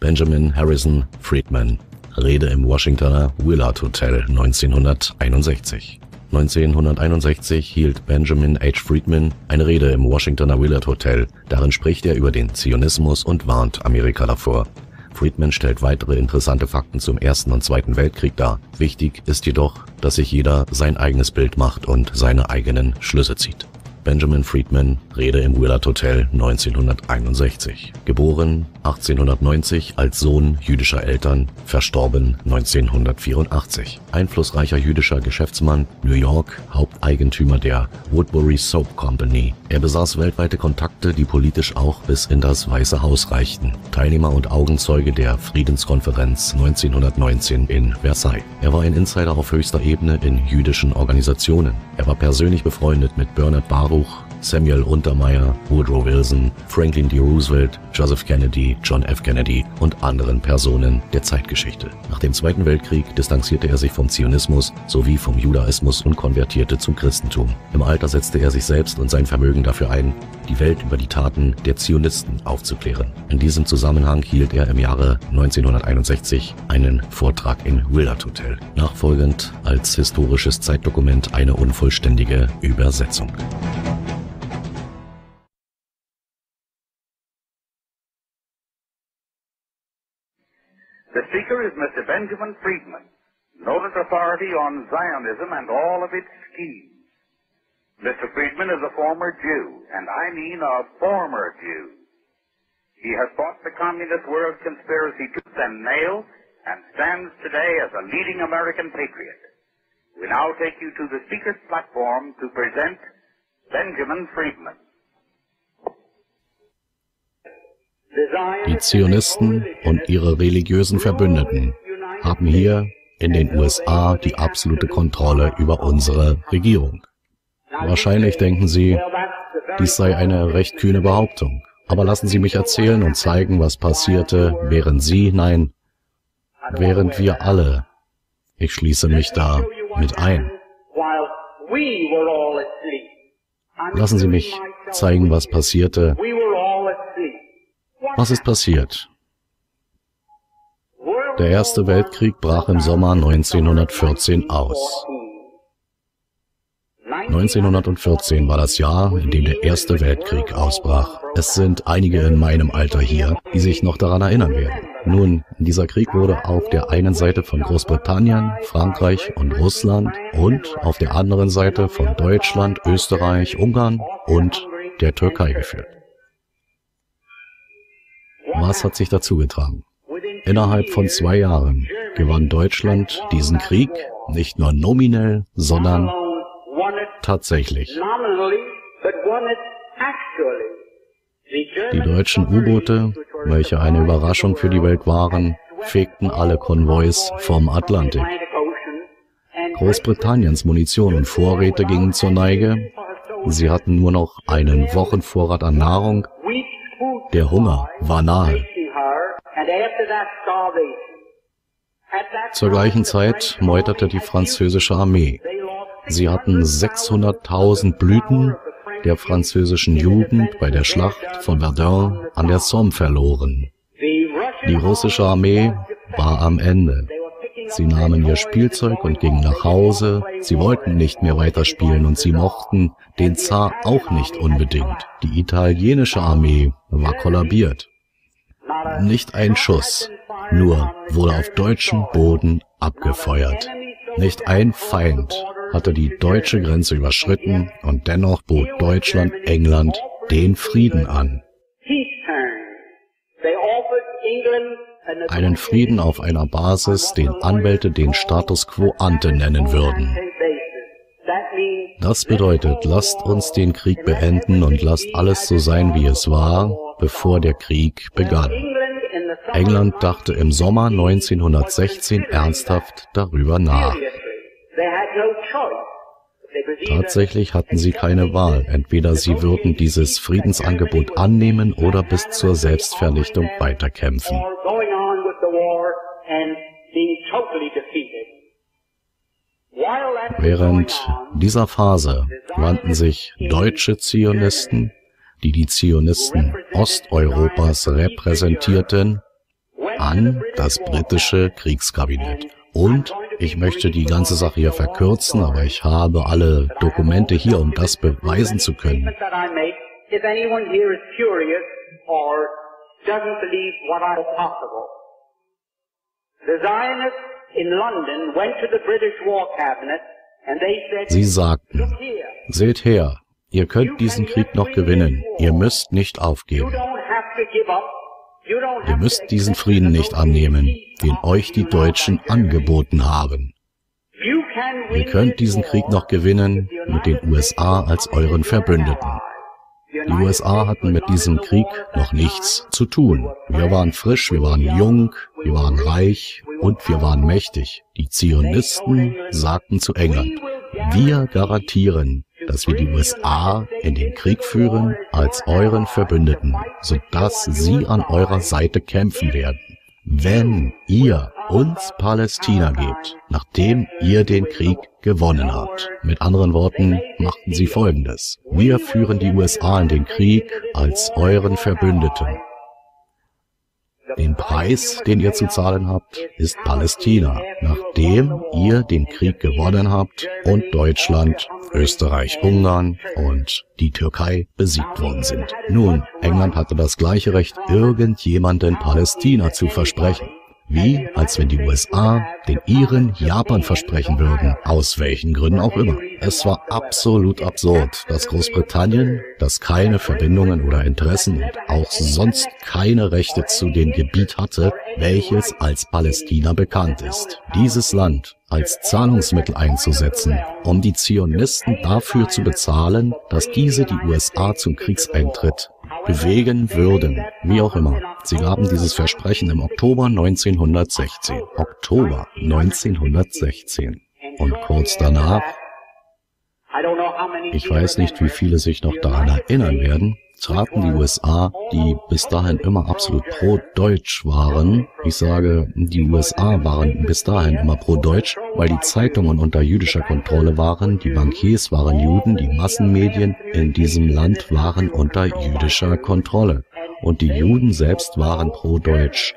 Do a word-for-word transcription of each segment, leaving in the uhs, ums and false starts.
Benjamin Harrison Friedman. Rede im Washingtoner Willard Hotel neunzehnhunderteinundsechzig. neunzehnhunderteinundsechzig hielt Benjamin H. Friedman eine Rede im Washingtoner Willard Hotel. Darin spricht er über den Zionismus und warnt Amerika davor. Friedman stellt weitere interessante Fakten zum Ersten und Zweiten Weltkrieg dar. Wichtig ist jedoch, dass sich jeder sein eigenes Bild macht und seine eigenen Schlüsse zieht. Benjamin Friedman, Rede im Willard Hotel neunzehnhunderteinundsechzig. Geboren achtzehnhundertneunzig als Sohn jüdischer Eltern, verstorben neunzehnhundertvierundachtzig. Einflussreicher jüdischer Geschäftsmann, New York, Haupteigentümer der Woodbury Soap Company. Er besaß weltweite Kontakte, die politisch auch bis in das Weiße Haus reichten. Teilnehmer und Augenzeuge der Friedenskonferenz neunzehnhundertneunzehn in Versailles. Er war ein Insider auf höchster Ebene in jüdischen Organisationen. Er war persönlich befreundet mit Bernard Baruch, Samuel Untermyer, Woodrow Wilson, Franklin D. Roosevelt, Joseph Kennedy, John F. Kennedy und anderen Personen der Zeitgeschichte. Nach dem Zweiten Weltkrieg distanzierte er sich vom Zionismus sowie vom Judaismus und konvertierte zum Christentum. Im Alter setzte er sich selbst und sein Vermögen dafür ein, die Welt über die Taten der Zionisten aufzuklären. In diesem Zusammenhang hielt er im Jahre neunzehnhunderteinundsechzig einen Vortrag im Willard Hotel, nachfolgend als historisches Zeitdokument eine unvollständige Übersetzung. The speaker is Mister Benjamin Friedman, noted authority on Zionism and all of its schemes. Mister Friedman is a former Jew, and I mean a former Jew. He has fought the communist world conspiracy tooth and nail and stands today as a leading American patriot. We now take you to the speaker's platform to present Benjamin Friedman. Die Zionisten und ihre religiösen Verbündeten haben hier in den U S A die absolute Kontrolle über unsere Regierung. Wahrscheinlich denken Sie, dies sei eine recht kühne Behauptung. Aber lassen Sie mich erzählen und zeigen, was passierte, während Sie, nein, während wir alle, ich schließe mich da mit ein. Lassen Sie mich zeigen, was passierte. Was ist passiert? Der Erste Weltkrieg brach im Sommer neunzehnhundertvierzehn aus. neunzehnhundertvierzehn war das Jahr, in dem der Erste Weltkrieg ausbrach. Es sind einige in meinem Alter hier, die sich noch daran erinnern werden. Nun, dieser Krieg wurde auf der einen Seite von Großbritannien, Frankreich und Russland und auf der anderen Seite von Deutschland, Österreich, Ungarn und der Türkei geführt. Was hat sich dazu getragen? Innerhalb von zwei Jahren gewann Deutschland diesen Krieg nicht nur nominell, sondern tatsächlich. Die deutschen U-Boote, welche eine Überraschung für die Welt waren, fegten alle Konvois vom Atlantik. Großbritanniens Munition und Vorräte gingen zur Neige. Sie hatten nur noch einen Wochenvorrat an Nahrung. Der Hunger war nahe. Zur gleichen Zeit meuterte die französische Armee. Sie hatten sechshunderttausend Blüten der französischen Jugend bei der Schlacht von Verdun an der Somme verloren. Die russische Armee war am Ende. Sie nahmen ihr Spielzeug und gingen nach Hause. Sie wollten nicht mehr weiterspielen und sie mochten den Zar auch nicht unbedingt. Die italienische Armee war kollabiert. Nicht ein Schuss, nur wurde auf deutschem Boden abgefeuert. Nicht ein Feind hatte die deutsche Grenze überschritten und dennoch bot Deutschland England den Frieden an. Einen Frieden auf einer Basis, den Anwälte den Status quo ante nennen würden. Das bedeutet, lasst uns den Krieg beenden und lasst alles so sein, wie es war, bevor der Krieg begann. England dachte im Sommer neunzehnhundertsechzehn ernsthaft darüber nach. Tatsächlich hatten sie keine Wahl. Entweder sie würden dieses Friedensangebot annehmen oder bis zur Selbstvernichtung weiterkämpfen. Während dieser Phase wandten sich deutsche Zionisten, die die Zionisten Osteuropas repräsentierten, an das britische Kriegskabinett. Und ich möchte die ganze Sache hier verkürzen, aber ich habe alle Dokumente hier, um das beweisen zu können. Sie sagten, seht her, ihr könnt diesen Krieg noch gewinnen, ihr müsst nicht aufgeben. Ihr müsst diesen Frieden nicht annehmen, den euch die Deutschen angeboten haben. Ihr könnt diesen Krieg noch gewinnen mit den U S A als euren Verbündeten. Die U S A hatten mit diesem Krieg noch nichts zu tun. Wir waren frisch, wir waren jung, wir waren reich und wir waren mächtig. Die Zionisten sagten zu England, wir garantieren, dass wir die U S A in den Krieg führen als euren Verbündeten, sodass sie an eurer Seite kämpfen werden, wenn ihr uns Palästina gebt, nachdem ihr den Krieg gewonnen habt. Mit anderen Worten machten sie Folgendes. Wir führen die U S A in den Krieg als euren Verbündeten. Den Preis, den ihr zu zahlen habt, ist Palästina, nachdem ihr den Krieg gewonnen habt und Deutschland, Österreich, Ungarn und die Türkei besiegt worden sind. Nun, England hatte das gleiche Recht, irgendjemanden Palästina zu versprechen. Wie, als wenn die U S A den Iren Japan versprechen würden, aus welchen Gründen auch immer. Es war absolut absurd, dass Großbritannien, das keine Verbindungen oder Interessen und auch sonst keine Rechte zu dem Gebiet hatte, welches als Palästina bekannt ist. Dieses Land als Zahlungsmittel einzusetzen, um die Zionisten dafür zu bezahlen, dass diese die U S A zum Kriegseintritt bewegen würden, wie auch immer. Sie gaben dieses Versprechen im Oktober neunzehnhundertsechzehn. Oktober neunzehnhundertsechzehn. Und kurz danach, ich weiß nicht, wie viele sich noch daran erinnern werden, traten die U S A, die bis dahin immer absolut pro-deutsch waren. Ich sage, die U S A waren bis dahin immer pro-deutsch, weil die Zeitungen unter jüdischer Kontrolle waren, die Bankiers waren Juden, die Massenmedien in diesem Land waren unter jüdischer Kontrolle. Und die Juden selbst waren pro-deutsch,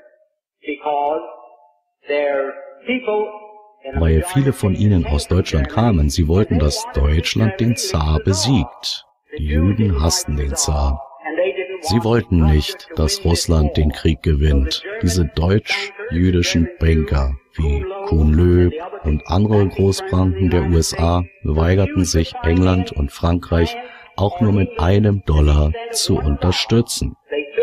weil viele von ihnen aus Deutschland kamen. Sie wollten, dass Deutschland den Zar besiegt. Die Juden hassten den Zar. Sie wollten nicht, dass Russland den Krieg gewinnt. Diese deutsch-jüdischen Banker wie Kuhn-Loeb und andere Großbanken der U S A weigerten sich, England und Frankreich auch nur mit einem Dollar zu unterstützen.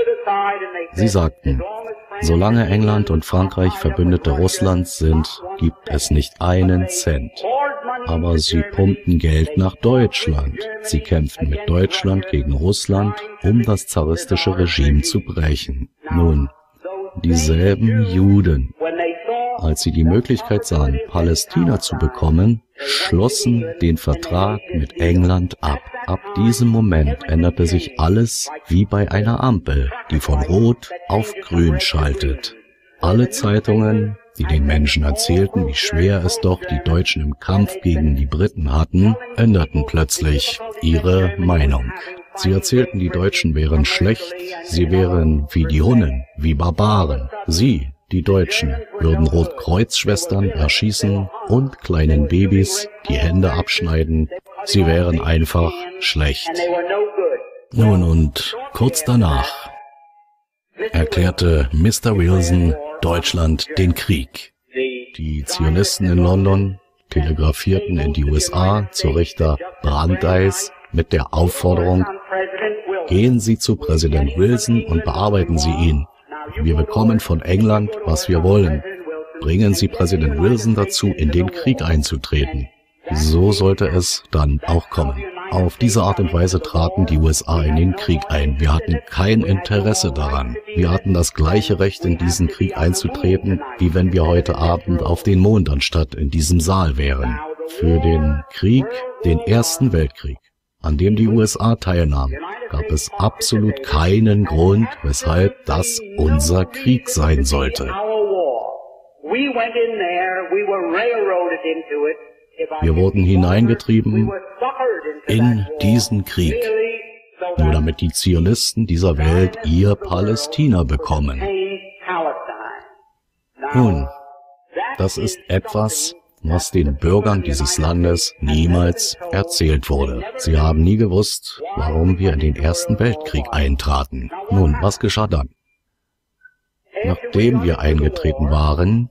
Sie sagten, solange England und Frankreich Verbündete Russlands sind, gibt es nicht einen Cent. Aber sie pumpten Geld nach Deutschland. Sie kämpften mit Deutschland gegen Russland, um das zaristische Regime zu brechen. Nun, dieselben Juden, als sie die Möglichkeit sahen, Palästina zu bekommen, schlossen den Vertrag mit England ab. Ab diesem Moment änderte sich alles wie bei einer Ampel, die von Rot auf Grün schaltet. Alle Zeitungen, die den Menschen erzählten, wie schwer es doch die Deutschen im Kampf gegen die Briten hatten, änderten plötzlich ihre Meinung. Sie erzählten, die Deutschen wären schlecht, sie wären wie die Hunnen, wie Barbaren. Sie, die Deutschen, würden Rotkreuzschwestern erschießen und kleinen Babys die Hände abschneiden. Sie wären einfach schlecht. Nun und kurz danach erklärte Mister Wilson Deutschland den Krieg. Die Zionisten in London telegrafierten in die U S A zu Richter Brandeis mit der Aufforderung, gehen Sie zu Präsident Wilson und bearbeiten Sie ihn. Wir bekommen von England, was wir wollen. Bringen Sie Präsident Wilson dazu, in den Krieg einzutreten. So sollte es dann auch kommen. Auf diese Art und Weise traten die U S A in den Krieg ein. Wir hatten kein Interesse daran. Wir hatten das gleiche Recht, in diesen Krieg einzutreten, wie wenn wir heute Abend auf den Mond anstatt in diesem Saal wären. Für den Krieg, den Ersten Weltkrieg, an dem die U S A teilnahm, gab es absolut keinen Grund, weshalb das unser Krieg sein sollte. Wir wurden hineingetrieben in diesen Krieg, nur damit die Zionisten dieser Welt ihr Palästina bekommen. Nun, das ist etwas, was den Bürgern dieses Landes niemals erzählt wurde. Sie haben nie gewusst, warum wir in den Ersten Weltkrieg eintraten. Nun, was geschah dann? Nachdem wir eingetreten waren,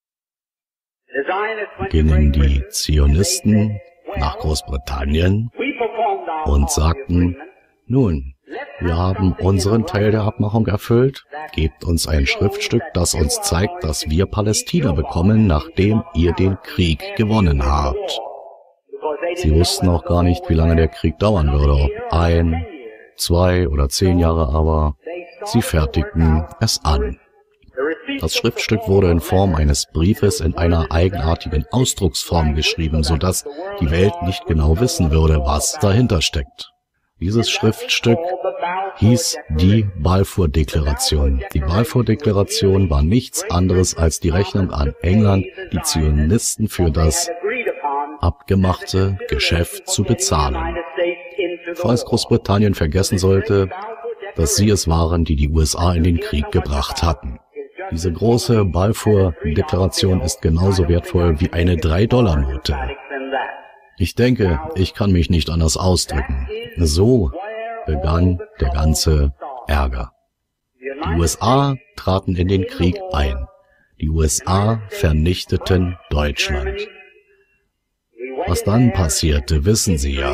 gingen die Zionisten nach Großbritannien und sagten, nun, wir haben unseren Teil der Abmachung erfüllt, gebt uns ein Schriftstück, das uns zeigt, dass wir Palästina bekommen, nachdem ihr den Krieg gewonnen habt. Sie wussten auch gar nicht, wie lange der Krieg dauern würde, ob ein, zwei oder zehn Jahre, aber sie fertigten es an. Das Schriftstück wurde in Form eines Briefes in einer eigenartigen Ausdrucksform geschrieben, sodass die Welt nicht genau wissen würde, was dahinter steckt. Dieses Schriftstück hieß die Balfour-Deklaration. Die Balfour-Deklaration war nichts anderes als die Rechnung an England, die Zionisten für das abgemachte Geschäft zu bezahlen. Falls Großbritannien vergessen sollte, dass sie es waren, die die U S A in den Krieg gebracht hatten. Diese große Balfour-Deklaration ist genauso wertvoll wie eine drei Dollar Note. Ich denke, ich kann mich nicht anders ausdrücken. So begann der ganze Ärger. Die U S A traten in den Krieg ein. Die U S A vernichteten Deutschland. Was dann passierte, wissen Sie ja.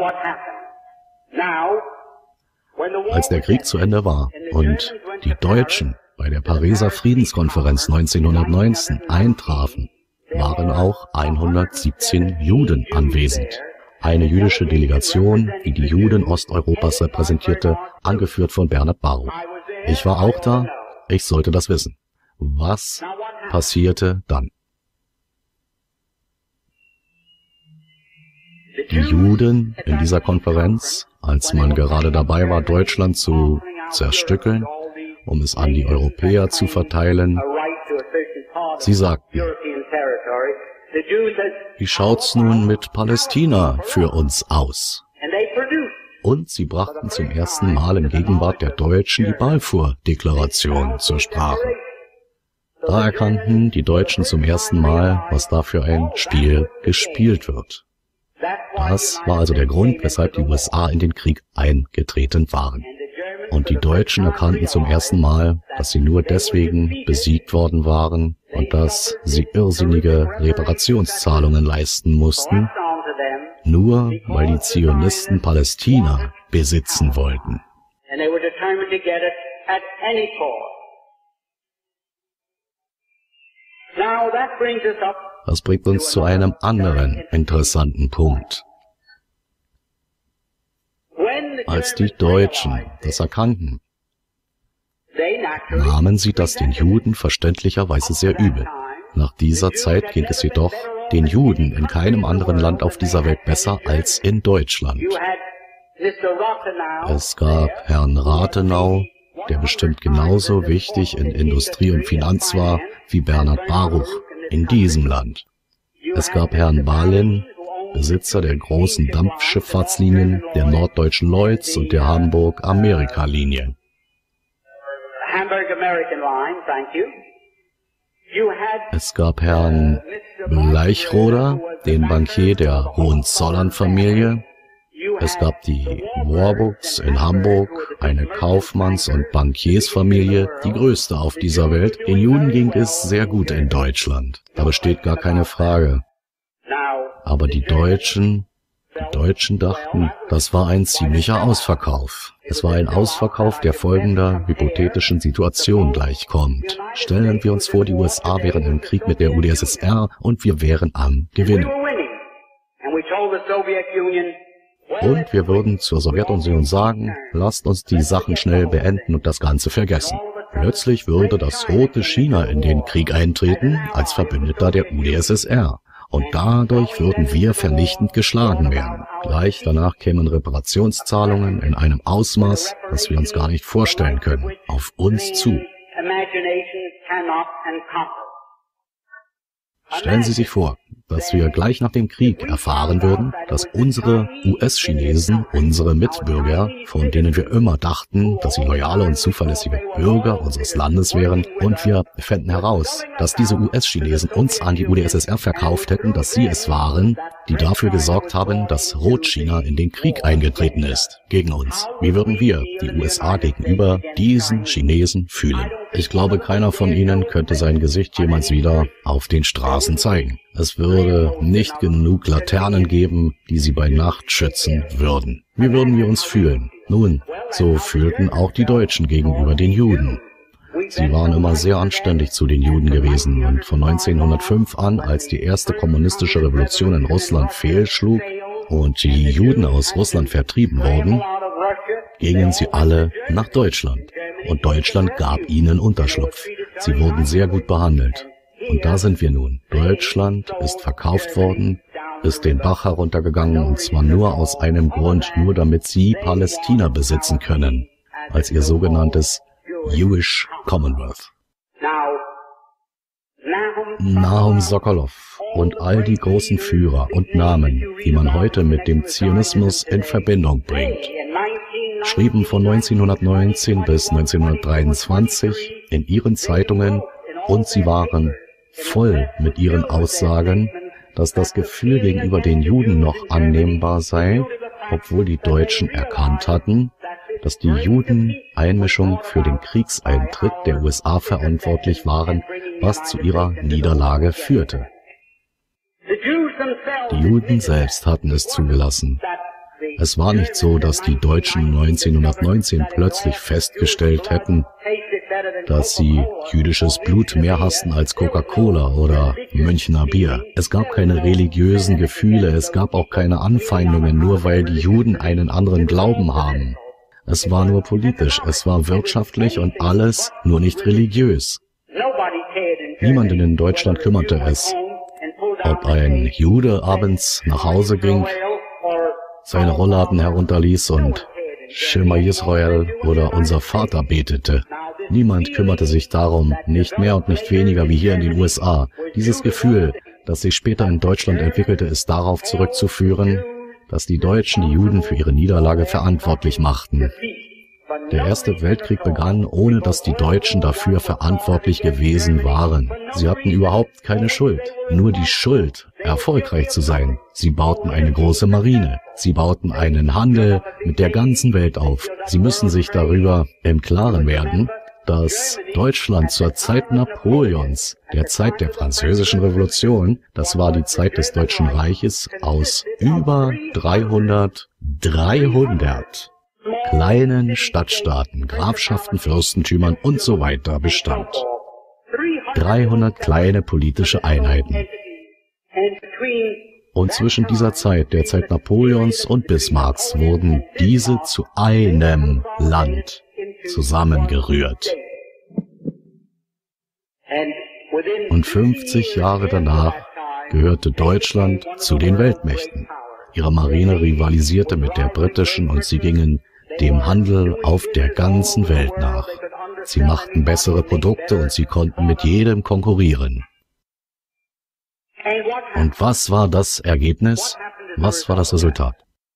Als der Krieg zu Ende war und die Deutschen bei der Pariser Friedenskonferenz neunzehnhundertneunzehn eintrafen, waren auch hundertsiebzehn Juden anwesend. Eine jüdische Delegation, die die Juden Osteuropas repräsentierte, angeführt von Bernhard Baruch. Ich war auch da, ich sollte das wissen. Was passierte dann? Die Juden in dieser Konferenz, als man gerade dabei war, Deutschland zu zerstückeln, um es an die Europäer zu verteilen, sie sagten, wie schaut's nun mit Palästina für uns aus? Und sie brachten zum ersten Mal in Gegenwart der Deutschen die Balfour-Deklaration zur Sprache. Da erkannten die Deutschen zum ersten Mal, was da für ein Spiel gespielt wird. Das war also der Grund, weshalb die U S A in den Krieg eingetreten waren. Und die Deutschen erkannten zum ersten Mal, dass sie nur deswegen besiegt worden waren und dass sie irrsinnige Reparationszahlungen leisten mussten, nur weil die Zionisten Palästina besitzen wollten. Das bringt uns zu einem anderen interessanten Punkt. Als die Deutschen das erkannten, nahmen sie das den Juden verständlicherweise sehr übel. Nach dieser Zeit ging es jedoch den Juden in keinem anderen Land auf dieser Welt besser als in Deutschland. Es gab Herrn Rathenau, der bestimmt genauso wichtig in Industrie und Finanz war wie Bernhard Baruch in diesem Land. Es gab Herrn Balin, Besitzer der großen Dampfschifffahrtslinien, der Norddeutschen Lloyds und der Hamburg-Amerika-Linie. Es gab Herrn Bleichroder, den Bankier der Hohenzollern-Familie. Es gab die Warbooks in Hamburg, eine Kaufmanns- und Bankiersfamilie, die größte auf dieser Welt. Den Juden ging es sehr gut in Deutschland, da besteht gar keine Frage. Aber die Deutschen, die Deutschen dachten, das war ein ziemlicher Ausverkauf. Es war ein Ausverkauf, der folgender hypothetischen Situation gleichkommt. Stellen wir uns vor, die U S A wären im Krieg mit der U d S S R und wir wären am Gewinnen. Und wir würden zur Sowjetunion sagen, lasst uns die Sachen schnell beenden und das Ganze vergessen. Plötzlich würde das rote China in den Krieg eintreten, als Verbündeter der U d S S R. Und dadurch würden wir vernichtend geschlagen werden. Gleich danach kämen Reparationszahlungen in einem Ausmaß, das wir uns gar nicht vorstellen können, auf uns zu. Stellen Sie sich vor, dass wir gleich nach dem Krieg erfahren würden, dass unsere U S-Chinesen, unsere Mitbürger, von denen wir immer dachten, dass sie loyale und zuverlässige Bürger unseres Landes wären, und wir fänden heraus, dass diese U S-Chinesen uns an die U d S S R verkauft hätten, dass sie es waren, die dafür gesorgt haben, dass Rotchina in den Krieg eingetreten ist, gegen uns. Wie würden wir, die U S A, gegenüber diesen Chinesen fühlen? Ich glaube, keiner von ihnen könnte sein Gesicht jemals wieder auf den Straßen zeigen. Es würde nicht genug Laternen geben, die sie bei Nacht schützen würden. Wie würden wir uns fühlen? Nun, so fühlten auch die Deutschen gegenüber den Juden. Sie waren immer sehr anständig zu den Juden gewesen, und von neunzehnhundertfünf an, als die erste kommunistische Revolution in Russland fehlschlug und die Juden aus Russland vertrieben wurden, gingen sie alle nach Deutschland. Und Deutschland gab ihnen Unterschlupf. Sie wurden sehr gut behandelt. Und da sind wir nun. Deutschland ist verkauft worden, ist den Bach heruntergegangen, und zwar nur aus einem Grund, nur damit sie Palästina besitzen können, als ihr sogenanntes Jewish Commonwealth. Nahum Sokolov und all die großen Führer und Namen, die man heute mit dem Zionismus in Verbindung bringt, schrieben von neunzehnhundertneunzehn bis neunzehnhundertdreiundzwanzig in ihren Zeitungen, und sie waren voll mit ihren Aussagen, dass das Gefühl gegenüber den Juden noch annehmbar sei, obwohl die Deutschen erkannt hatten, dass die Juden Einmischung für den Kriegseintritt der U S A verantwortlich waren, was zu ihrer Niederlage führte. Die Juden selbst hatten es zugelassen. Es war nicht so, dass die Deutschen neunzehnhundertneunzehn plötzlich festgestellt hätten, dass sie jüdisches Blut mehr hassten als Coca-Cola oder Münchner Bier. Es gab keine religiösen Gefühle, es gab auch keine Anfeindungen, nur weil die Juden einen anderen Glauben haben. Es war nur politisch, es war wirtschaftlich und alles, nur nicht religiös. Niemanden in Deutschland kümmerte es, ob ein Jude abends nach Hause ging, seine Rollladen herunterließ und Shema Yisrael oder Unser Vater betete. Niemand kümmerte sich darum, nicht mehr und nicht weniger wie hier in den U S A. Dieses Gefühl, das sich später in Deutschland entwickelte, ist darauf zurückzuführen, dass die Deutschen die Juden für ihre Niederlage verantwortlich machten. Der Erste Weltkrieg begann, ohne dass die Deutschen dafür verantwortlich gewesen waren. Sie hatten überhaupt keine Schuld, nur die Schuld, erfolgreich zu sein. Sie bauten eine große Marine, sie bauten einen Handel mit der ganzen Welt auf. Sie müssen sich darüber im Klaren werden, dass Deutschland zur Zeit Napoleons, der Zeit der Französischen Revolution, das war die Zeit des Deutschen Reiches, aus über dreihundert, dreihundert kleinen Stadtstaaten, Grafschaften, Fürstentümern und so weiter bestand. dreihundert kleine politische Einheiten. Und zwischen dieser Zeit, der Zeit Napoleons und Bismarcks, wurden diese zu einem Land zusammengerührt. Und fünfzig Jahre danach gehörte Deutschland zu den Weltmächten. Ihre Marine rivalisierte mit der britischen und sie gingen dem Handel auf der ganzen Welt nach. Sie machten bessere Produkte und sie konnten mit jedem konkurrieren. Und was war das Ergebnis? Was war das Resultat?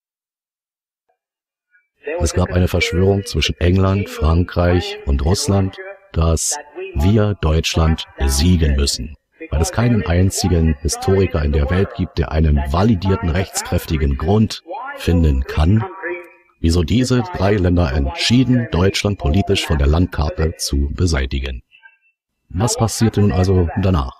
Es gab eine Verschwörung zwischen England, Frankreich und Russland, dass wir Deutschland besiegen müssen, weil es keinen einzigen Historiker in der Welt gibt, der einen validierten, rechtskräftigen Grund finden kann, wieso diese drei Länder entschieden, Deutschland politisch von der Landkarte zu beseitigen. Was passierte nun also danach?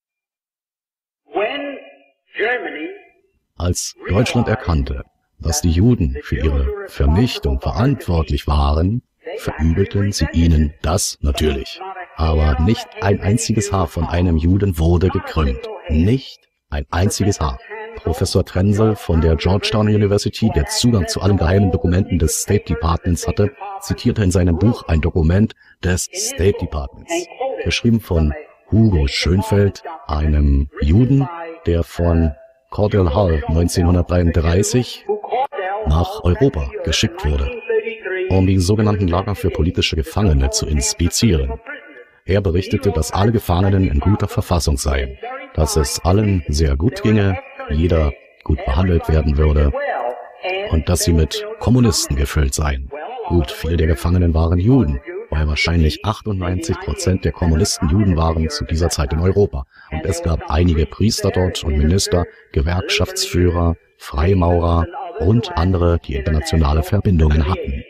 Als Deutschland erkannte, dass die Juden für ihre Vernichtung verantwortlich waren, verübelten sie ihnen das natürlich. Aber nicht ein einziges Haar von einem Juden wurde gekrümmt. Nicht ein einziges Haar. Professor Trenzel von der Georgetown University, der Zugang zu allen geheimen Dokumenten des State Departments hatte, zitierte in seinem Buch ein Dokument des State Departments, geschrieben von Hugo Schönfeld, einem Juden, der von Cordell Hull neunzehnhundertdreiunddreißig nach Europa geschickt wurde, um die sogenannten Lager für politische Gefangene zu inspizieren. Er berichtete, dass alle Gefangenen in guter Verfassung seien, dass es allen sehr gut ginge, jeder gut behandelt werden würde und dass sie mit Kommunisten gefüllt seien. Gut, viele der Gefangenen waren Juden, weil wahrscheinlich achtundneunzig Prozent der Kommunisten Juden waren zu dieser Zeit in Europa. Und es gab einige Priester dort und Minister, Gewerkschaftsführer, Freimaurer und andere, die internationale Verbindungen hatten.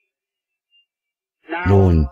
Nun,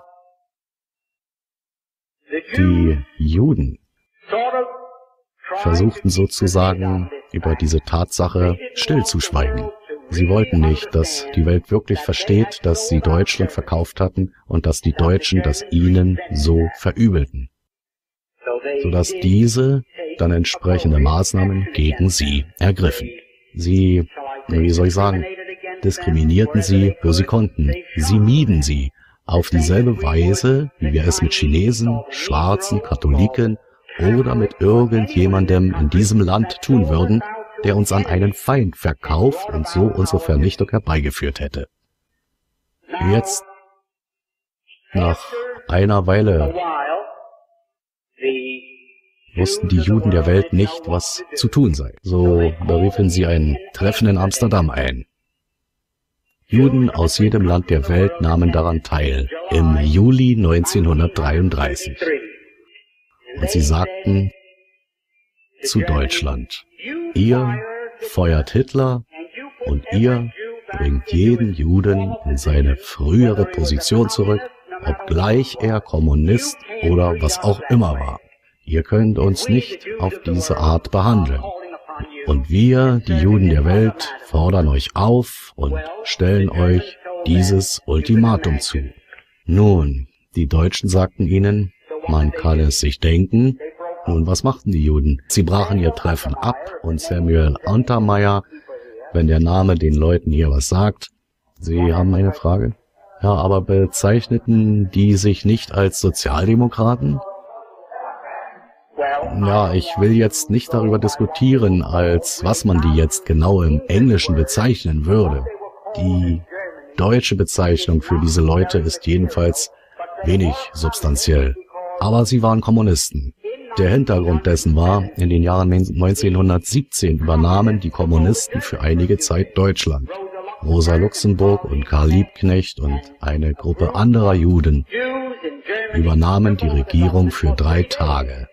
die Juden versuchten sozusagen über diese Tatsache stillzuschweigen. Sie wollten nicht, dass die Welt wirklich versteht, dass sie Deutschland verkauft hatten und dass die Deutschen das ihnen so verübelten, sodass diese dann entsprechende Maßnahmen gegen sie ergriffen. Sie, wie soll ich sagen, diskriminierten sie, wo sie konnten. Sie mieden sie auf dieselbe Weise, wie wir es mit Chinesen, Schwarzen, Katholiken oder mit irgendjemandem in diesem Land tun würden, der uns an einen Feind verkauft und so unsere Vernichtung herbeigeführt hätte. Jetzt, nach einer Weile, wussten die Juden der Welt nicht, was zu tun sei. So beriefen sie ein Treffen in Amsterdam ein. Juden aus jedem Land der Welt nahmen daran teil, im Juli neunzehnhundertdreiunddreißig. Und sie sagten zu Deutschland: Ihr feuert Hitler und ihr bringt jeden Juden in seine frühere Position zurück, obgleich er Kommunist oder was auch immer war. Ihr könnt uns nicht auf diese Art behandeln. Und wir, die Juden der Welt, fordern euch auf und stellen euch dieses Ultimatum zu. Nun, die Deutschen sagten ihnen, man kann es sich denken. Nun, was machten die Juden? Sie brachen ihr Treffen ab und Samuel Untermyer, wenn der Name den Leuten hier was sagt. Sie haben eine Frage? Ja, aber bezeichneten die sich nicht als Sozialdemokraten? Ja, ich will jetzt nicht darüber diskutieren, als was man die jetzt genau im Englischen bezeichnen würde. Die deutsche Bezeichnung für diese Leute ist jedenfalls wenig substanziell. Aber sie waren Kommunisten. Der Hintergrund dessen war, in den Jahren neunzehnhundertsiebzehn übernahmen die Kommunisten für einige Zeit Deutschland. Rosa Luxemburg und Karl Liebknecht und eine Gruppe anderer Juden übernahmen die Regierung für drei Tage.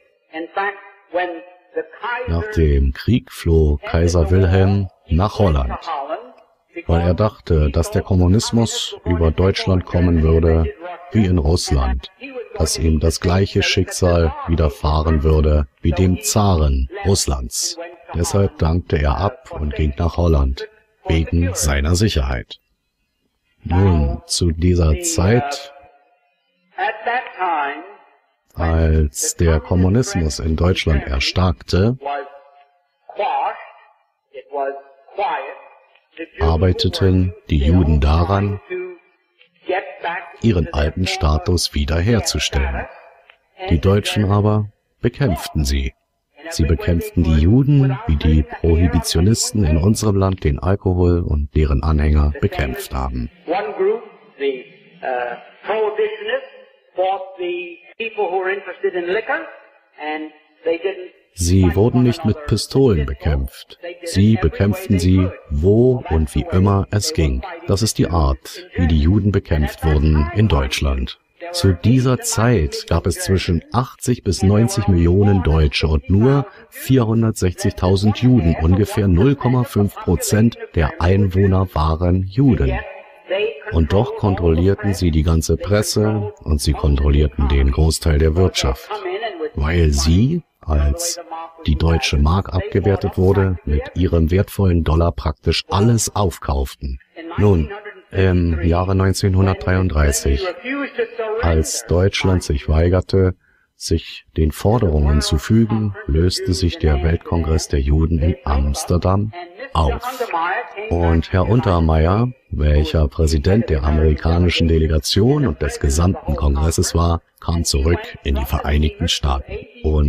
Nach dem Krieg floh Kaiser Wilhelm nach Holland, weil er dachte, dass der Kommunismus über Deutschland kommen würde wie in Russland, dass ihm das gleiche Schicksal widerfahren würde wie dem Zaren Russlands. Deshalb dankte er ab und ging nach Holland, wegen seiner Sicherheit. Nun, zu dieser Zeit, als der Kommunismus in Deutschland erstarkte, arbeiteten die Juden daran, ihren alten Status wiederherzustellen. Die Deutschen aber bekämpften sie. Sie bekämpften die Juden, wie die Prohibitionisten in unserem Land den Alkohol und deren Anhänger bekämpft haben. Sie wurden nicht mit Pistolen bekämpft. Sie bekämpften sie, wo und wie immer es ging. Das ist die Art, wie die Juden bekämpft wurden in Deutschland. Zu dieser Zeit gab es zwischen achtzig bis neunzig Millionen Deutsche und nur vierhundertsechzigtausend Juden. Ungefähr null Komma fünf Prozent der Einwohner waren Juden. Und doch kontrollierten sie die ganze Presse und sie kontrollierten den Großteil der Wirtschaft, weil sie, als die deutsche Mark abgewertet wurde, mit ihrem wertvollen Dollar praktisch alles aufkauften. Nun, im Jahre neunzehnhundertdreiunddreißig, als Deutschland sich weigerte, sich den Forderungen zu fügen, löste sich der Weltkongress der Juden in Amsterdam auf. Und Herr Untermyer, welcher Präsident der amerikanischen Delegation und des gesamten Kongresses war, kam zurück in die Vereinigten Staaten. Und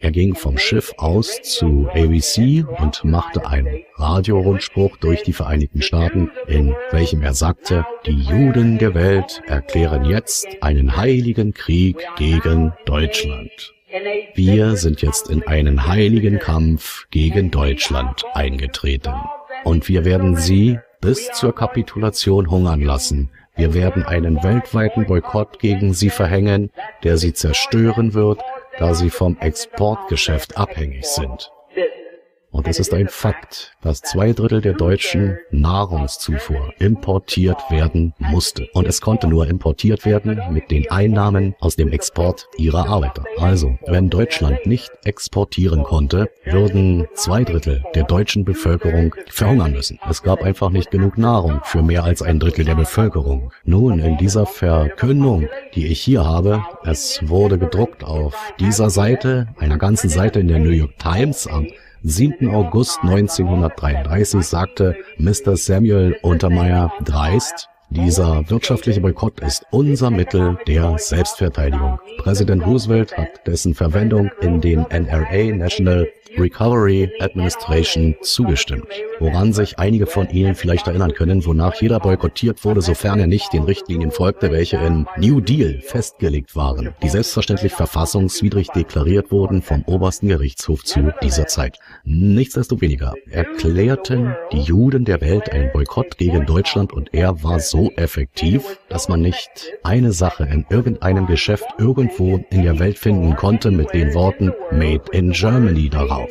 Er ging vom Schiff aus zu A B C und machte einen Radiorundspruch durch die Vereinigten Staaten, in welchem er sagte, die Juden der Welt erklären jetzt einen heiligen Krieg gegen Deutschland. Wir sind jetzt in einen heiligen Kampf gegen Deutschland eingetreten. Und wir werden sie bis zur Kapitulation hungern lassen. Wir werden einen weltweiten Boykott gegen sie verhängen, der sie zerstören wird, da sie vom Exportgeschäft abhängig sind. Und es ist ein Fakt, dass zwei Drittel der deutschen Nahrungszufuhr importiert werden musste. Und es konnte nur importiert werden mit den Einnahmen aus dem Export ihrer Arbeiter. Also, wenn Deutschland nicht exportieren konnte, würden zwei Drittel der deutschen Bevölkerung verhungern müssen. Es gab einfach nicht genug Nahrung für mehr als ein Drittel der Bevölkerung. Nun, in dieser Verkündung, die ich hier habe, es wurde gedruckt auf dieser Seite, einer ganzen Seite in der New York Times am siebten August neunzehnhundertdreiunddreißig, sagte Mister Samuel Untermyer dreist, dieser wirtschaftliche Boykott ist unser Mittel der Selbstverteidigung. Präsident Roosevelt hat dessen Verwendung in den N R A National Recovery Administration zugestimmt, woran sich einige von Ihnen vielleicht erinnern können, wonach jeder boykottiert wurde, sofern er nicht den Richtlinien folgte, welche im New Deal festgelegt waren, die selbstverständlich verfassungswidrig deklariert wurden vom obersten Gerichtshof zu dieser Zeit. Nichtsdestoweniger erklärten die Juden der Welt einen Boykott gegen Deutschland und er war so effektiv, dass man nicht eine Sache in irgendeinem Geschäft irgendwo in der Welt finden konnte mit den Worten Made in Germany darauf.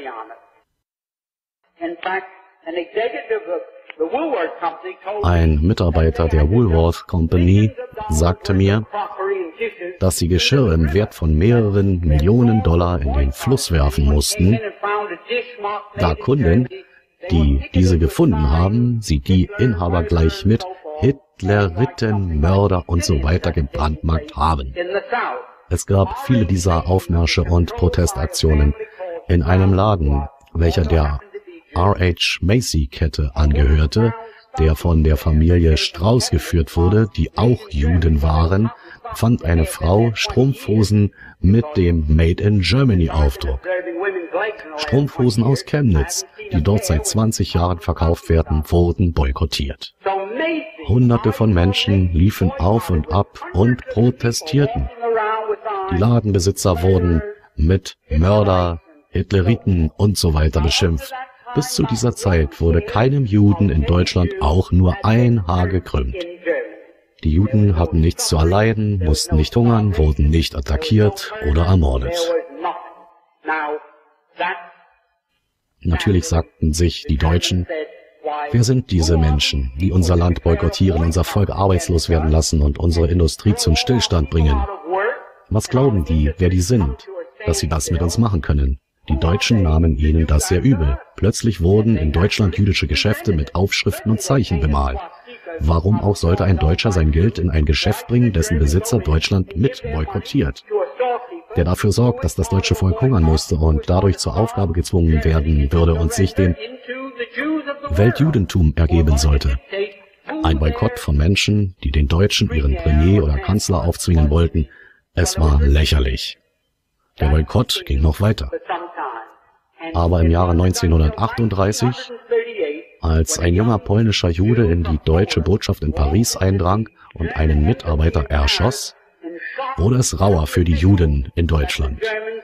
Ein Mitarbeiter der Woolworth Company sagte mir, dass sie Geschirr im Wert von mehreren Millionen Dollar in den Fluss werfen mussten, da Kunden, die diese gefunden haben, sie die Inhaber gleich mit Hitleriten, Mörder und so weiter gebrandmarkt haben. Es gab viele dieser Aufmärsche und Protestaktionen in einem Laden, welcher der R H Macy-Kette angehörte, der von der Familie Strauß geführt wurde, die auch Juden waren, fand eine Frau Strumpfhosen mit dem Made in Germany Aufdruck. Strumpfhosen aus Chemnitz, die dort seit zwanzig Jahren verkauft werden, wurden boykottiert. Hunderte von Menschen liefen auf und ab und protestierten. Die Ladenbesitzer wurden mit Mörder, Hitleriten und so weiter beschimpft. Bis zu dieser Zeit wurde keinem Juden in Deutschland auch nur ein Haar gekrümmt. Die Juden hatten nichts zu erleiden, mussten nicht hungern, wurden nicht attackiert oder ermordet. Natürlich sagten sich die Deutschen, wer sind diese Menschen, die unser Land boykottieren, unser Volk arbeitslos werden lassen und unsere Industrie zum Stillstand bringen? Was glauben die, wer die sind, dass sie das mit uns machen können? Die Deutschen nahmen ihnen das sehr übel. Plötzlich wurden in Deutschland jüdische Geschäfte mit Aufschriften und Zeichen bemalt. Warum auch sollte ein Deutscher sein Geld in ein Geschäft bringen, dessen Besitzer Deutschland mit boykottiert? Der dafür sorgt, dass das deutsche Volk hungern musste und dadurch zur Aufgabe gezwungen werden würde und sich dem Weltjudentum ergeben sollte. Ein Boykott von Menschen, die den Deutschen ihren Premier oder Kanzler aufzwingen wollten. Es war lächerlich. Der Boykott ging noch weiter. Aber im Jahre neunzehnhundertachtunddreißig, als ein junger polnischer Jude in die deutsche Botschaft in Paris eindrang und einen Mitarbeiter erschoss, wurde es rauer für die Juden in Deutschland.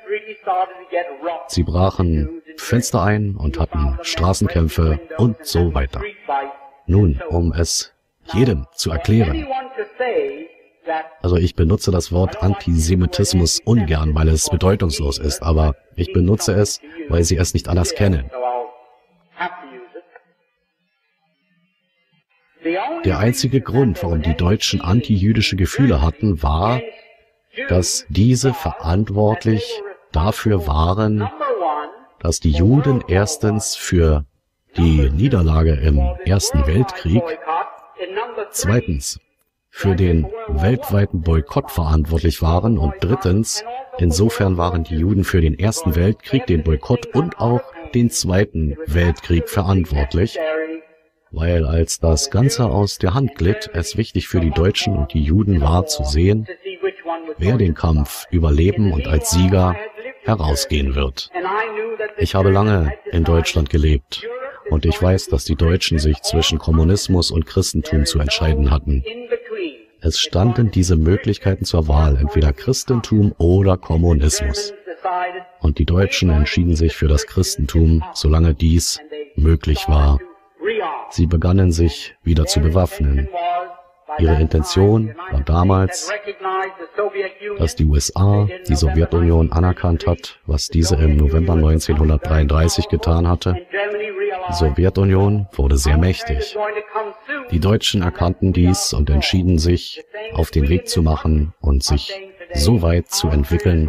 Sie brachen Fenster ein und hatten Straßenkämpfe und so weiter. Nun, um es jedem zu erklären, also ich benutze das Wort Antisemitismus ungern, weil es bedeutungslos ist, aber ich benutze es, weil Sie es nicht anders kennen. Der einzige Grund, warum die Deutschen antijüdische Gefühle hatten, war, dass diese verantwortlich dafür waren, dass die Juden erstens für die Niederlage im Ersten Weltkrieg, zweitens für den weltweiten Boykott verantwortlich waren und drittens, insofern waren die Juden für den Ersten Weltkrieg, den Boykott und auch den Zweiten Weltkrieg verantwortlich, weil als das Ganze aus der Hand glitt, es wichtig für die Deutschen und die Juden war zu sehen, wer den Kampf überleben und als Sieger herausgehen wird. Ich habe lange in Deutschland gelebt und ich weiß, dass die Deutschen sich zwischen Kommunismus und Christentum zu entscheiden hatten. Es standen diese Möglichkeiten zur Wahl, entweder Christentum oder Kommunismus. Und die Deutschen entschieden sich für das Christentum, solange dies möglich war. Sie begannen sich wieder zu bewaffnen. Ihre Intention war damals, dass die U S A die Sowjetunion anerkannt hat, was diese im November neunzehnhundertdreiunddreißig getan hatte. Die Sowjetunion wurde sehr mächtig. Die Deutschen erkannten dies und entschieden sich, auf den Weg zu machen und sich so weit zu entwickeln,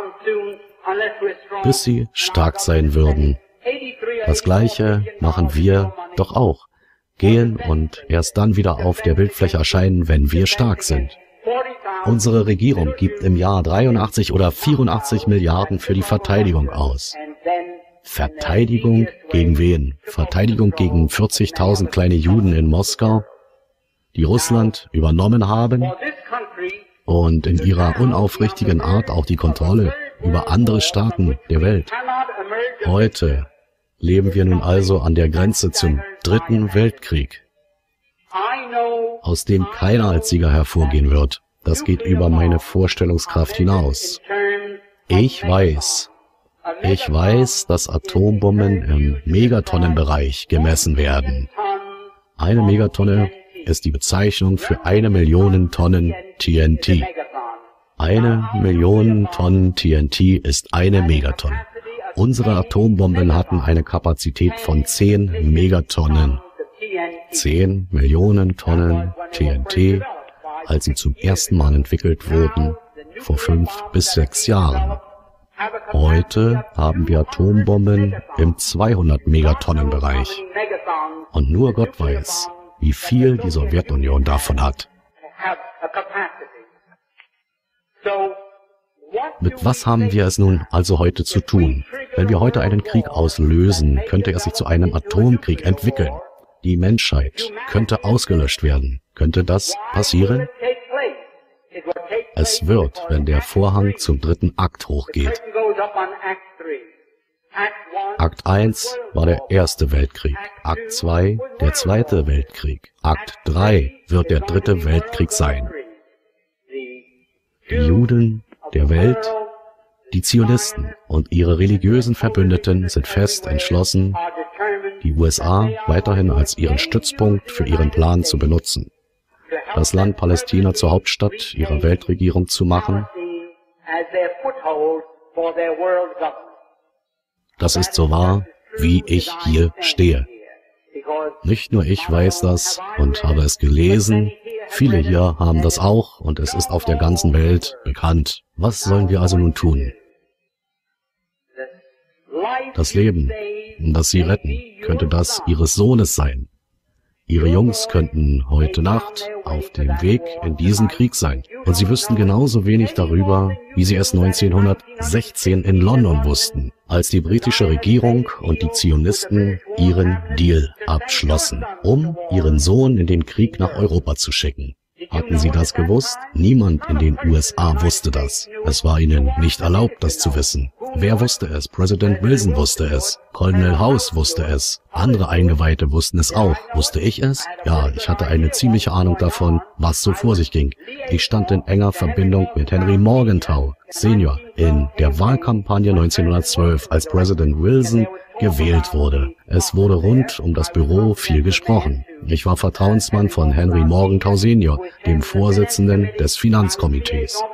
bis sie stark sein würden. Das Gleiche machen wir doch auch. Gehen und erst dann wieder auf der Bildfläche erscheinen, wenn wir stark sind. Unsere Regierung gibt im Jahr dreiundachtzig oder vierundachtzig Milliarden für die Verteidigung aus. Verteidigung gegen wen? Verteidigung gegen vierzigtausend kleine Juden in Moskau, die Russland übernommen haben und in ihrer unaufrichtigen Art auch die Kontrolle über andere Staaten der Welt. Heute leben wir nun also an der Grenze zum Dritten Weltkrieg, aus dem keiner als Sieger hervorgehen wird. Das geht über meine Vorstellungskraft hinaus. Ich weiß, ich weiß, dass Atombomben im Megatonnenbereich gemessen werden. Eine Megatonne ist die Bezeichnung für eine Million Tonnen T N T. Eine Million Tonnen T N T ist eine Megatonne. Unsere Atombomben hatten eine Kapazität von zehn Megatonnen. zehn Millionen Tonnen T N T, als sie zum ersten Mal entwickelt wurden, vor fünf bis sechs Jahren. Heute haben wir Atombomben im zweihundert Megatonnen Bereich. Und nur Gott weiß, wie viel die Sowjetunion davon hat. Mit was haben wir es nun also heute zu tun? Wenn wir heute einen Krieg auslösen, könnte er sich zu einem Atomkrieg entwickeln. Die Menschheit könnte ausgelöscht werden. Könnte das passieren? Es wird, wenn der Vorhang zum dritten Akt hochgeht. Akt eins war der Erste Weltkrieg, Akt zwei der Zweite Weltkrieg, Akt drei wird der Dritte Weltkrieg sein. Die Juden der Welt, die Zionisten und ihre religiösen Verbündeten sind fest entschlossen, die U S A weiterhin als ihren Stützpunkt für ihren Plan zu benutzen, das Land Palästina zur Hauptstadt ihrer Weltregierung zu machen. Das ist so wahr, wie ich hier stehe. Nicht nur ich weiß das und habe es gelesen, viele hier haben das auch und es ist auf der ganzen Welt bekannt. Was sollen wir also nun tun? Das Leben, das sie retten, könnte das ihres Sohnes sein. Ihre Jungs könnten heute Nacht auf dem Weg in diesen Krieg sein. Und sie wüssten genauso wenig darüber, wie sie es neunzehnhundertsechzehn in London wussten, als die britische Regierung und die Zionisten ihren Deal abschlossen, um ihren Sohn in den Krieg nach Europa zu schicken. Hatten sie das gewusst? Niemand in den U S A wusste das. Es war ihnen nicht erlaubt, das zu wissen. Wer wusste es? Präsident Wilson wusste es. Colonel House wusste es. Andere Eingeweihte wussten es auch. Wusste ich es? Ja, ich hatte eine ziemliche Ahnung davon, was so vor sich ging. Ich stand in enger Verbindung mit Henry Morgenthau, Senior, in der Wahlkampagne neunzehnhundertzwölf, als Präsident Wilson gewählt wurde. Es wurde rund um das Büro viel gesprochen. Ich war Vertrauensmann von Henry Morgenthau Senior, dem Vorsitzenden des Finanzkomitees.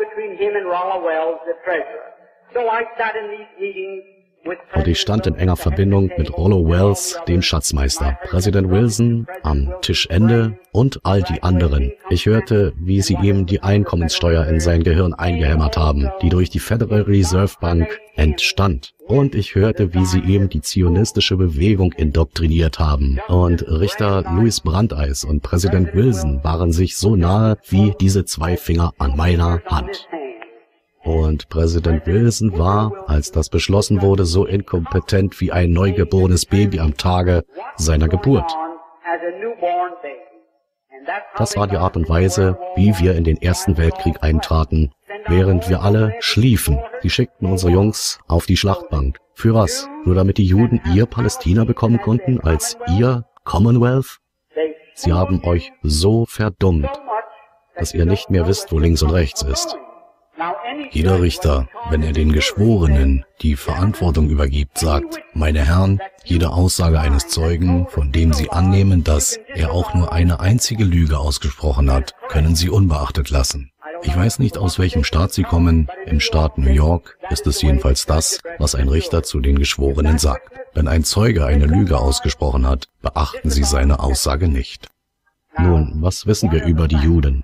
Und ich stand in enger Verbindung mit Rollo Wells, dem Schatzmeister, Präsident Wilson am Tischende und all die anderen. Ich hörte, wie sie ihm die Einkommenssteuer in sein Gehirn eingehämmert haben, die durch die Federal Reserve Bank entstand. Und ich hörte, wie sie ihm die zionistische Bewegung indoktriniert haben. Und Richter Louis Brandeis und Präsident Wilson waren sich so nahe wie diese zwei Finger an meiner Hand. Und Präsident Wilson war, als das beschlossen wurde, so inkompetent wie ein neugeborenes Baby am Tage seiner Geburt. Das war die Art und Weise, wie wir in den Ersten Weltkrieg eintraten während wir alle schliefen. Sie schickten unsere Jungs auf die Schlachtbank. Für was? Nur damit die Juden ihr Palästina bekommen konnten, als ihr Commonwealth? Sie haben euch so verdummt, dass ihr nicht mehr wisst, wo links und rechts ist. Jeder Richter, wenn er den Geschworenen die Verantwortung übergibt, sagt, meine Herren, jede Aussage eines Zeugen, von dem Sie annehmen, dass er auch nur eine einzige Lüge ausgesprochen hat, können Sie unbeachtet lassen. Ich weiß nicht, aus welchem Staat Sie kommen. Im Staat New York ist es jedenfalls das, was ein Richter zu den Geschworenen sagt. Wenn ein Zeuge eine Lüge ausgesprochen hat, beachten Sie seine Aussage nicht. Nun, was wissen wir über die Juden?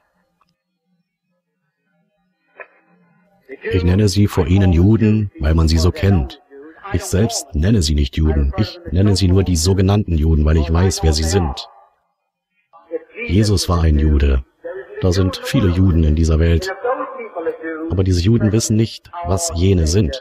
Ich nenne sie vor Ihnen Juden, weil man sie so kennt. Ich selbst nenne sie nicht Juden. Ich nenne sie nur die sogenannten Juden, weil ich weiß, wer sie sind. Jesus war ein Jude. Da sind viele Juden in dieser Welt. Aber diese Juden wissen nicht, was jene sind.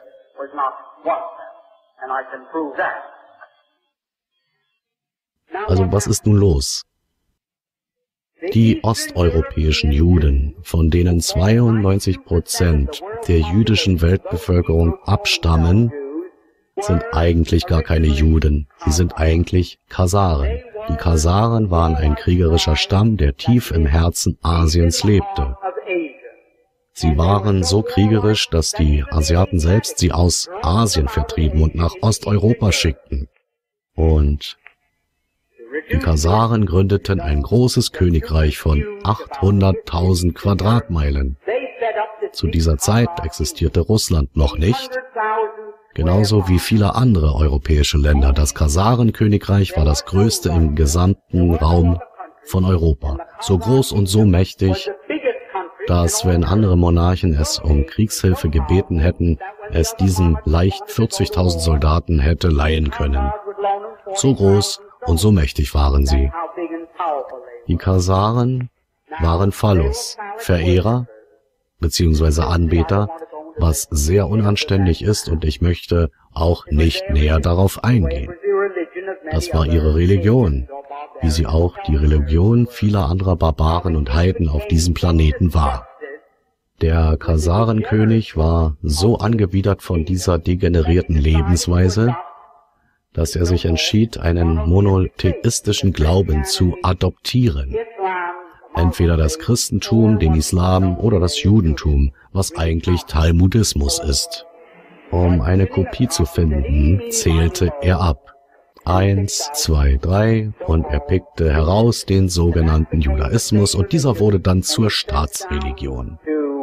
Also was ist nun los? Die osteuropäischen Juden, von denen zweiundneunzig Prozent der jüdischen Weltbevölkerung abstammen, sind eigentlich gar keine Juden. Sie sind eigentlich Khazaren. Die Khazaren waren ein kriegerischer Stamm, der tief im Herzen Asiens lebte. Sie waren so kriegerisch, dass die Asiaten selbst sie aus Asien vertrieben und nach Osteuropa schickten. Und die Khazaren gründeten ein großes Königreich von achthunderttausend Quadratmeilen. Zu dieser Zeit existierte Russland noch nicht, genauso wie viele andere europäische Länder. Das Khazaren-Königreich war das größte im gesamten Raum von Europa. So groß und so mächtig, dass, wenn andere Monarchen es um Kriegshilfe gebeten hätten, es diesem leicht vierzigtausend Soldaten hätte leihen können. So groß und so mächtig waren sie. Die Khazaren waren Phallus, Verehrer bzw. Anbeter, was sehr unanständig ist, und ich möchte auch nicht näher darauf eingehen. Das war ihre Religion, wie sie auch die Religion vieler anderer Barbaren und Heiden auf diesem Planeten war. Der Khazarenkönig war so angewidert von dieser degenerierten Lebensweise, dass er sich entschied, einen monotheistischen Glauben zu adoptieren. Entweder das Christentum, den Islam oder das Judentum, was eigentlich Talmudismus ist. Um eine Kopie zu finden, zählte er ab. Eins, zwei, drei, und er pickte heraus den sogenannten Judaismus, und dieser wurde dann zur Staatsreligion.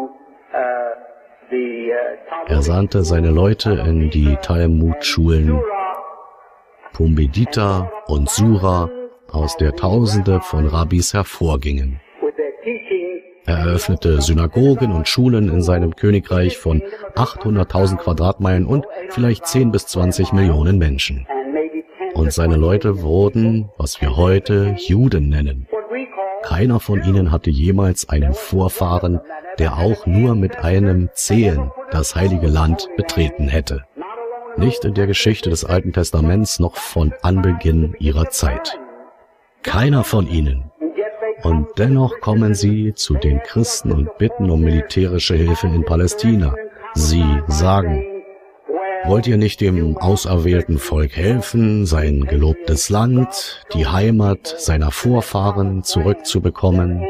Er sandte seine Leute in die Talmudschulen Pumbedita und Sura, aus der Tausende von Rabbis hervorgingen. Er eröffnete Synagogen und Schulen in seinem Königreich von achthunderttausend Quadratmeilen und vielleicht zehn bis zwanzig Millionen Menschen. Und seine Leute wurden, was wir heute Juden nennen. Keiner von ihnen hatte jemals einen Vorfahren, der auch nur mit einem Zehen das heilige Land betreten hätte. Nicht in der Geschichte des Alten Testaments, noch von Anbeginn ihrer Zeit. Keiner von ihnen. Und dennoch kommen sie zu den Christen und bitten um militärische Hilfe in Palästina. Sie sagen, wollt ihr nicht dem auserwählten Volk helfen, sein gelobtes Land, die Heimat seiner Vorfahren zurückzubekommen?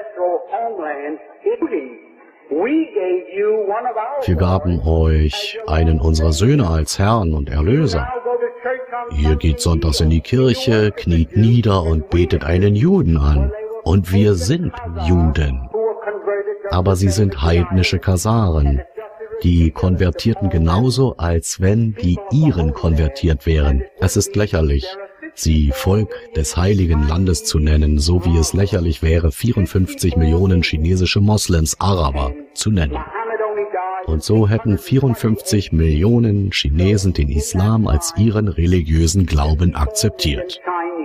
Wir gaben euch einen unserer Söhne als Herrn und Erlöser. Ihr geht sonntags in die Kirche, kniet nieder und betet einen Juden an. Und wir sind Juden. Aber sie sind heidnische Khazaren. Die konvertierten genauso, als wenn die Iren konvertiert wären. Es ist lächerlich, sie Volk des Heiligen Landes zu nennen, so wie es lächerlich wäre, vierundfünfzig Millionen chinesische Moslems Araber zu nennen. Und so hätten vierundfünfzig Millionen Chinesen den Islam als ihren religiösen Glauben akzeptiert.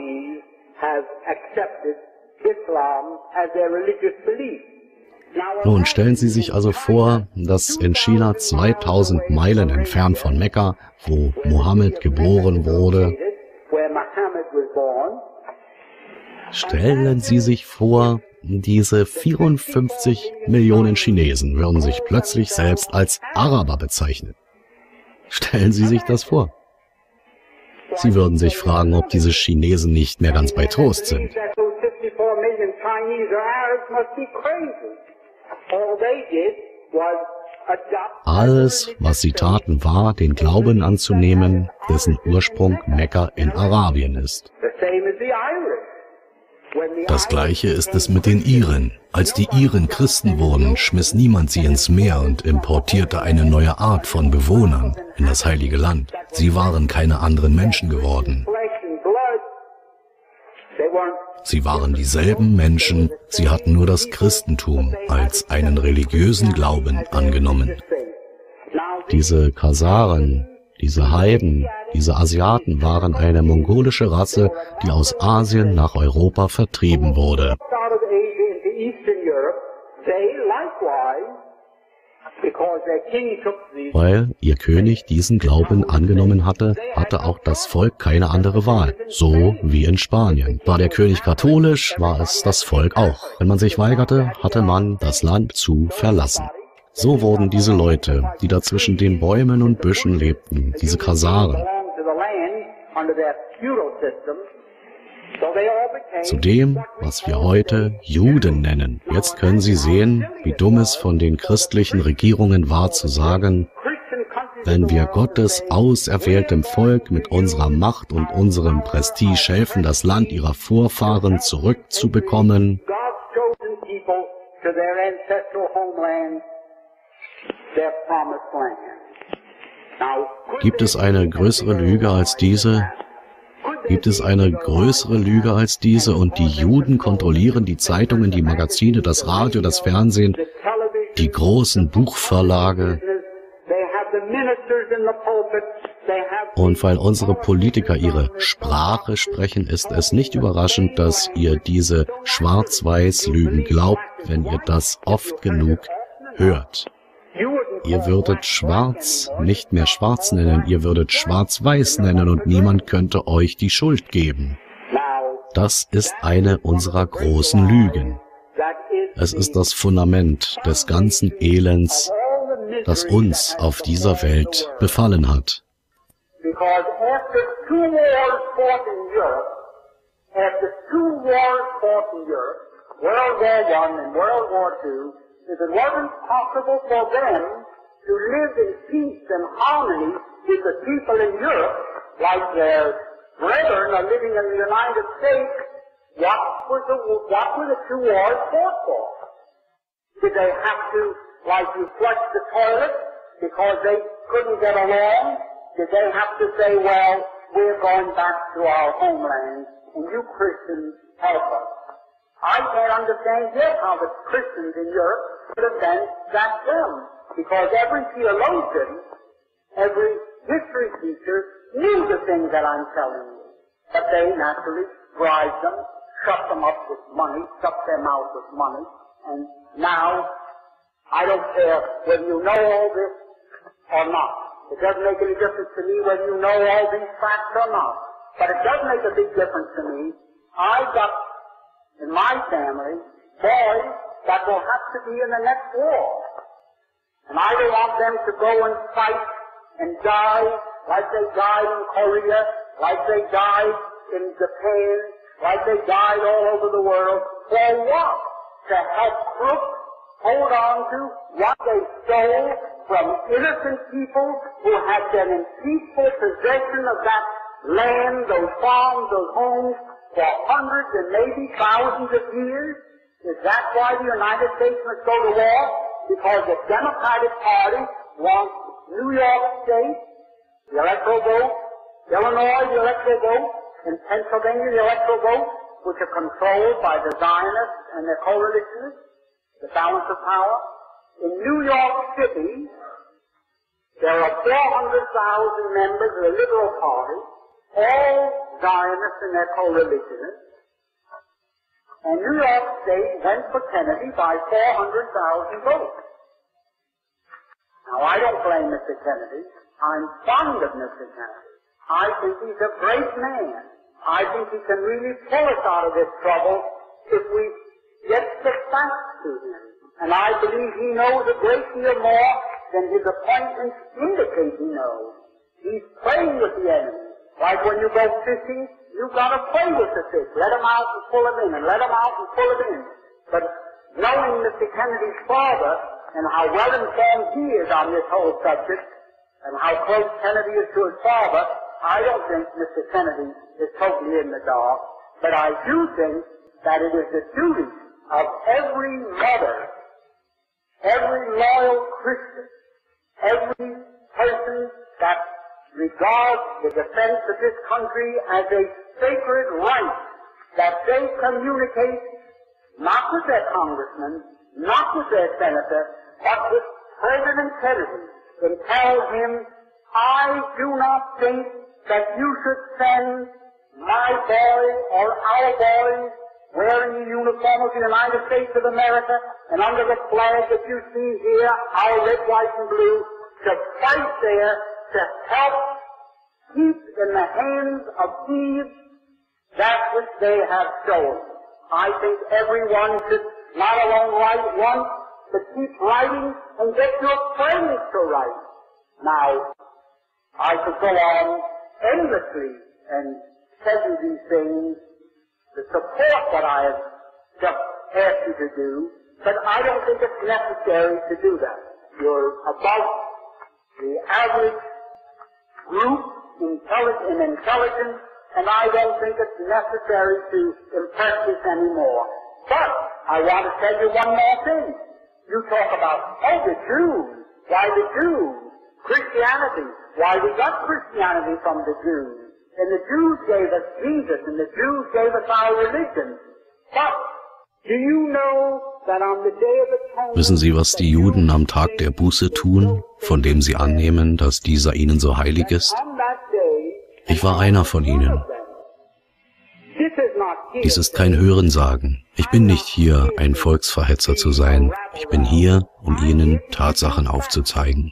Nun stellen Sie sich also vor, dass in China zweitausend Meilen entfernt von Mekka, wo Mohammed geboren wurde, stellen Sie sich vor, diese vierundfünfzig Millionen Chinesen würden sich plötzlich selbst als Araber bezeichnen. Stellen Sie sich das vor. Sie würden sich fragen, ob diese Chinesen nicht mehr ganz bei Trost sind. Alles, was sie taten, war, den Glauben anzunehmen, dessen Ursprung Mekka in Arabien ist. Das Gleiche ist es mit den Iren. Als die Iren Christen wurden, schmiss niemand sie ins Meer und importierte eine neue Art von Bewohnern in das Heilige Land. Sie waren keine anderen Menschen geworden. Sie waren dieselben Menschen, sie hatten nur das Christentum als einen religiösen Glauben angenommen. Diese Khazaren, diese Heiden, diese Asiaten waren eine mongolische Rasse, die aus Asien nach Europa vertrieben wurde. Weil ihr König diesen Glauben angenommen hatte, hatte auch das Volk keine andere Wahl. So wie in Spanien. War der König katholisch, war es das Volk auch. Wenn man sich weigerte, hatte man das Land zu verlassen. So wurden diese Leute, die da zwischen den Bäumen und Büschen lebten, diese Khazaren, zu dem, was wir heute Juden nennen. Jetzt können Sie sehen, wie dumm es von den christlichen Regierungen war zu sagen, wenn wir Gottes auserwähltem Volk mit unserer Macht und unserem Prestige helfen, das Land ihrer Vorfahren zurückzubekommen, gibt es eine größere Lüge als diese? Gibt es eine größere Lüge als diese? Und die Juden kontrollieren die Zeitungen, die Magazine, das Radio, das Fernsehen, die großen Buchverlage. Und weil unsere Politiker ihre Sprache sprechen, ist es nicht überraschend, dass ihr diese Schwarz-Weiß-Lügen glaubt, wenn ihr das oft genug hört. Ihr würdet Schwarz nicht mehr Schwarz nennen, ihr würdet Schwarz-Weiß nennen und niemand könnte euch die Schuld geben. Das ist eine unserer großen Lügen. Es ist das Fundament des ganzen Elends, das uns auf dieser Welt befallen hat. If it wasn't possible for them to live in peace and harmony with the people in Europe, like their brethren are living in the United States, what was the what were the two wars fought for? Did they have to, like you flush the toilet because they couldn't get along? Did they have to say, well, we're going back to our homeland, and you Christians help us? I can't understand yet how the Christians in Europe could have done that them, because every theologian, every history teacher knew the things that I'm telling you. But they naturally bribed them, shut them up with money, shut their mouth with money, and now, I don't care whether you know all this or not. It doesn't make any difference to me whether you know all these facts or not. But it does make a big difference to me. I got in my family, boys that will have to be in the next war. And I don't want them to go and fight and die like they died in Korea, like they died in Japan, like they died all over the world. For what? To help crooks hold on to what they stole from innocent people who had been in peaceful possession of that land, those farms, those homes, for hundreds and maybe thousands of years? Is that why the United States must go to war? Because the Democratic Party wants New York State, the electoral vote, Illinois, the electoral vote, and Pennsylvania, the electoral vote, which are controlled by the Zionists and their coalitionists, the balance of power. In New York City, there are four hundred thousand members of the Liberal Party, all Zionists and their co-religionists, and New York State went for Kennedy by four hundred thousand votes. Now, I don't blame Mister Kennedy. I'm fond of Mister Kennedy. I think he's a great man. I think he can really pull us out of this trouble if we gets the facts to him. And I believe he knows a great deal more than his appointments indicate he knows. He's playing with the enemy. Like when you go fishing, you've got to play with the fish. Let him out and pull him in, and let him out and pull him in. But knowing Mister Kennedy's father and how well informed he is on this whole subject, and how close Kennedy is to his father, I don't think Mister Kennedy is totally in the dark. But I do think that it is the duty of every mother, every loyal Christian, every person that regards the defense of this country as a sacred right, that they communicate not with their congressman, not with their senator, but with President Kennedy, and tell him, I do not think that you should send my boy or our boys wearing the uniform of the United States of America and under the flag that you see here, our red, white, and blue, to fight there to help keep in the hands of thieves that which they have stolen. I think everyone should not alone write once, but keep writing and get your friends to write. Now, I could go on endlessly and tell you these things to support what I have just asked you to do, but I don't think it's necessary to do that. You're above the average group in intelligence, and I don't think it's necessary to impress this anymore. But I want to tell you one more thing. You talk about, oh, the Jews. Why the Jews? Christianity. Why we got Christianity from the Jews. And the Jews gave us Jesus, and the Jews gave us our religion. But do you know that on the day of atonement... Wissen Sie, was die Juden am Tag der Buße tun, von dem sie annehmen, dass dieser ihnen so heilig ist? Ich war einer von ihnen. Dies ist kein Hörensagen. Ich bin nicht hier, ein Volksverhetzer zu sein. Ich bin hier, um Ihnen Tatsachen aufzuzeigen.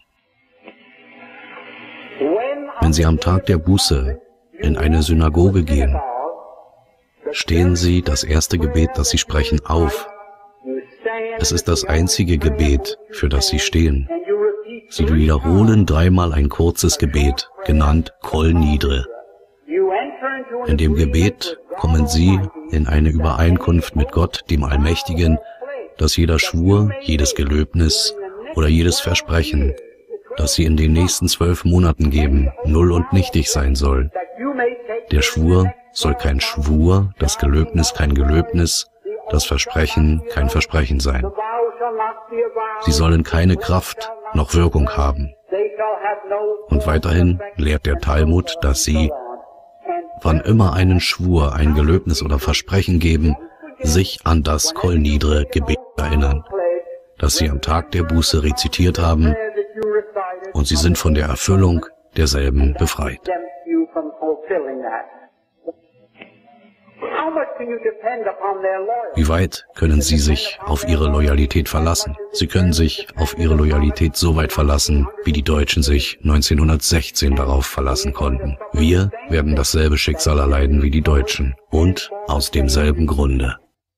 Wenn Sie am Tag der Buße in eine Synagoge gehen, stehen Sie das erste Gebet, das Sie sprechen, auf. Es ist das einzige Gebet, für das Sie stehen. Sie wiederholen dreimal ein kurzes Gebet, genannt Kol Nidre. In dem Gebet kommen Sie in eine Übereinkunft mit Gott, dem Allmächtigen, dass jeder Schwur, jedes Gelöbnis oder jedes Versprechen, das Sie in den nächsten zwölf Monaten geben, null und nichtig sein soll. Der Schwur soll kein Schwur, das Gelöbnis kein Gelöbnis, das Versprechen kein Versprechen sein. Sie sollen keine Kraft noch Wirkung haben. Und weiterhin lehrt der Talmud, dass Sie, wann immer einen Schwur, ein Gelöbnis oder Versprechen geben, sich an das Kol Nidre Gebet erinnern, das Sie am Tag der Buße rezitiert haben, und Sie sind von der Erfüllung derselben befreit. Wie weit können Sie sich auf Ihre Loyalität verlassen? Sie können sich auf Ihre Loyalität so weit verlassen, wie die Deutschen sich neunzehnhundertsechzehn darauf verlassen konnten. Wir werden dasselbe Schicksal erleiden wie die Deutschen, und aus demselben Grunde.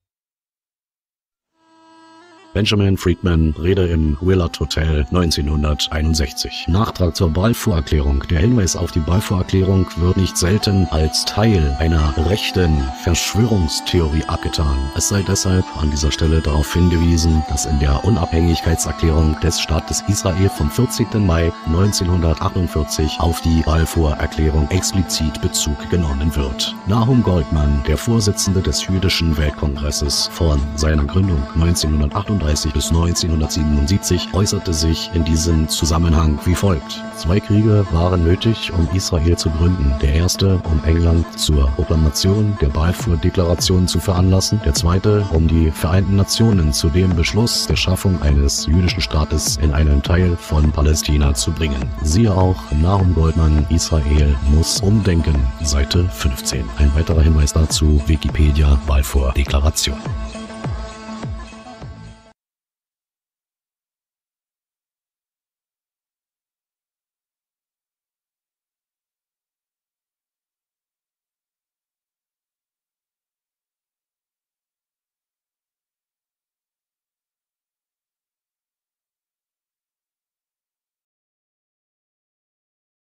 Benjamin Freedman, Rede im Willard Hotel neunzehnhunderteinundsechzig. Nachtrag zur Balfour-Erklärung. Der Hinweis auf die Balfour-Erklärung wird nicht selten als Teil einer rechten Verschwörungstheorie abgetan. Es sei deshalb an dieser Stelle darauf hingewiesen, dass in der Unabhängigkeitserklärung des Staates Israel vom vierzehnten Mai neunzehnhundertachtundvierzig auf die Balfour-Erklärung explizit Bezug genommen wird. Nahum Goldmann, der Vorsitzende des Jüdischen Weltkongresses von seiner Gründung neunzehnhundertachtunddreißig bis neunzehnhundertsiebenundsiebzig, äußerte sich in diesem Zusammenhang wie folgt. Zwei Kriege waren nötig, um Israel zu gründen. Der erste, um England zur Proklamation der Balfour-Deklaration zu veranlassen. Der zweite, um die Vereinten Nationen zu dem Beschluss der Schaffung eines jüdischen Staates in einen Teil von Palästina zu bringen. Siehe auch Nahum Goldmann, Israel muss umdenken, Seite fünfzehn. Ein weiterer Hinweis dazu, Wikipedia, Balfour-Deklaration.